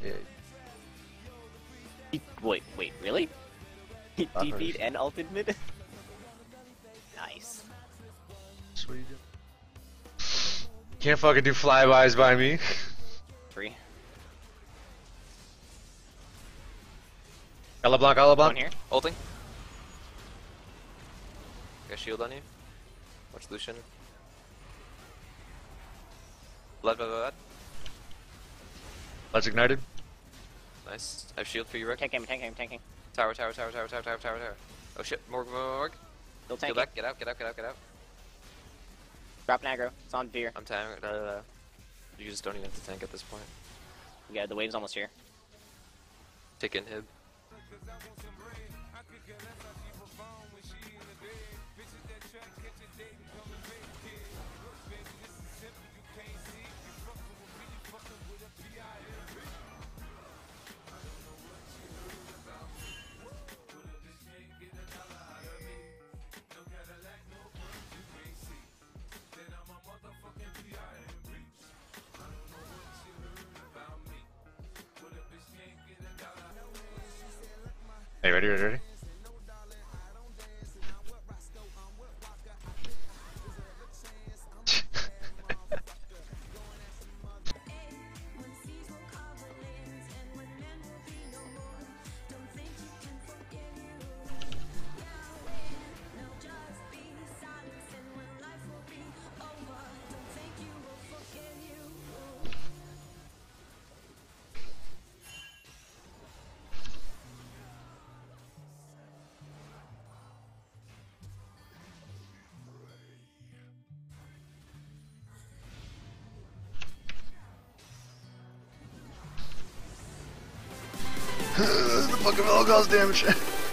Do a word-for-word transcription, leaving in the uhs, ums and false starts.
Yeah. He, wait, wait, really? He I've D heard P'd of- and ulted mid? Nice. That's what you do. Can't fucking do flybys by me. Three. Ala Blanc, Ala One Blanc. here. Ulting. Got shield on you. Watch Lucian. Blood, blood, blood. Let's ignited. Nice. I have shield for you, Rick. Tanking him, tanking him, tanking. Tower, tower, tower, tower, tower, tower, tower, tower. Oh shit, Morg, Morg, Morg. Still Go tanking. back, get out, get out, get out, get out. Drop an aggro. It's on Veer. I'm tanking. Da, da, da. You just don't even have to tank at this point. Yeah, the wave's almost here. Take inhib. Hey, ready, ready, ready? The fucking all cause damage.